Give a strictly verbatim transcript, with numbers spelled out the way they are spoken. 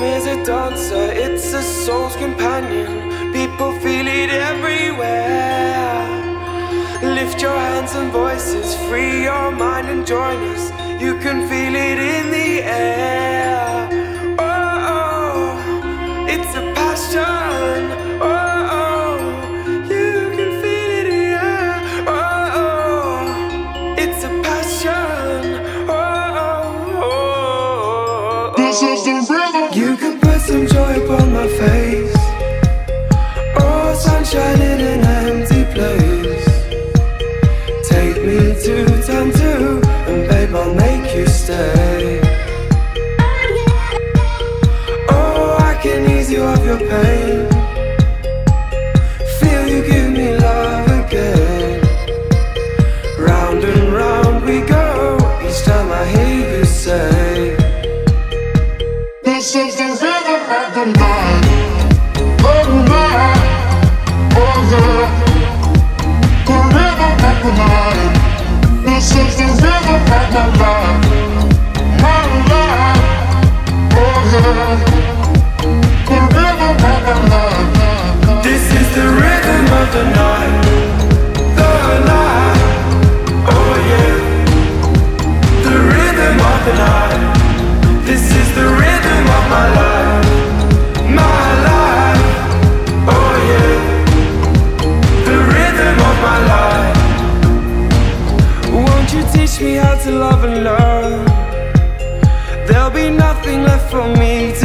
is a dancer, it's a soul's companion. People feel it everywhere. Lift your hands and voices, free your mind and join us. You can feel it in the air. Oh, oh, it's a passion. Oh, oh, you can feel it in the air. Oh, oh, it's a passion. Oh, oh, oh, this is the rhythm. You can put some joy upon my face. Oh, sunshine in an empty place. Take me to time two, and babe, I'll make you stay. Oh, I can ease you of your pain. Feel you give me love again. Round and round we go, each time I hear you say, this is the rhythm of the night. Oh, night. Oh, yeah. The rhythm of the night. This is the rhythm of my life. My life. Oh, yeah. The rhythm of the night. This is the rhythm of the night. The night. Oh, yeah. The rhythm of the night. This is the rhythm of my life. My life. Oh, yeah. The rhythm of my life. Won't you teach me how to love and learn? There'll be nothing left for me to